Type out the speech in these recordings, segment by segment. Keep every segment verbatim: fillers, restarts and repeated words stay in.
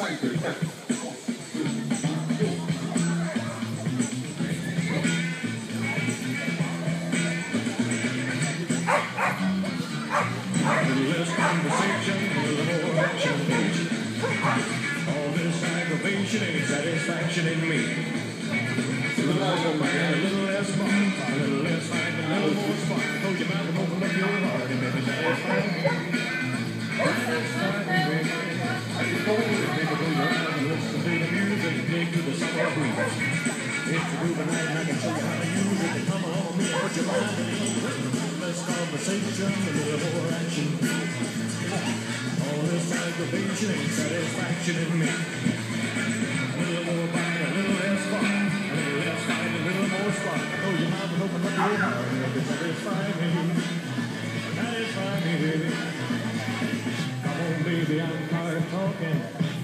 less conversation, a little more action, please. All this aggravation ain't satisfaction in me. A little more man, a little less fun, a little less fight, a little more spark. Close your mouth and open up your heart and maybe satisfy me. Satisfy me, baby. As you go, baby, go your eyes and listen to the music and dig to the summer breeze. It's a groovy night and I can show you how to use it. Come on me and put your mind at ease. Less conversation, a little more action. All this aggravation ain't satisfaction in me. A little more bite, a little less fun, a little less fight, a little more spark. Close your mouth and open up your heart and let it satisfy me. Satisfy me, baby. Come on, baby, I'm tired of talking.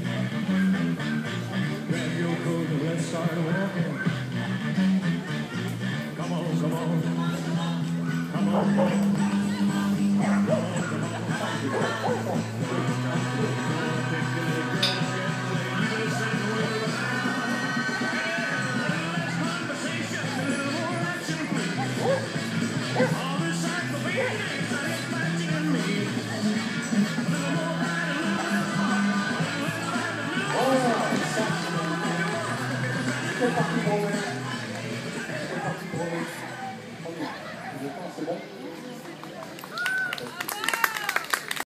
Grab your coat and let's start walking. Come on, come on. Come on, come on. C'est parti pour le... C'est parti pour le... C'est bon.